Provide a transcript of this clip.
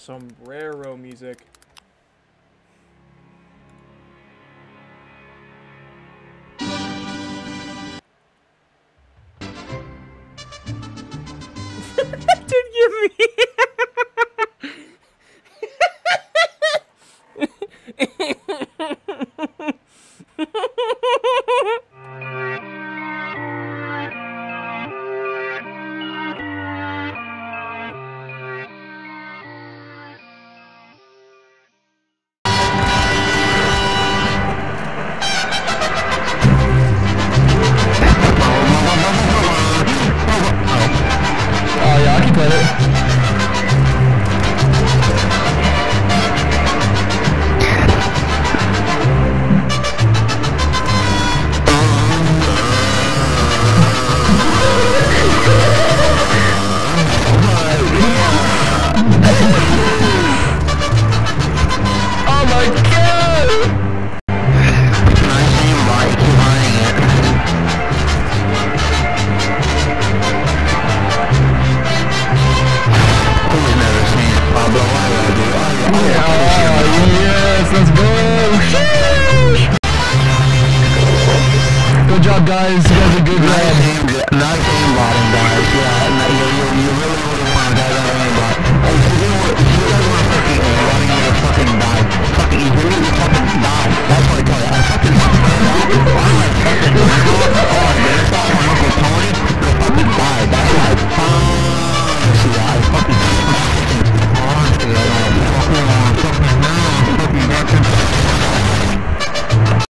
Sombrero music. Did give me guys, you guys are good. Not aimbotting, guys. Yeah, you really want to guys on aimbot. Hey, if you guys want to fucking aimbotting, you fucking die. Fucking, you really fucking die. That's what I tell you. I fucking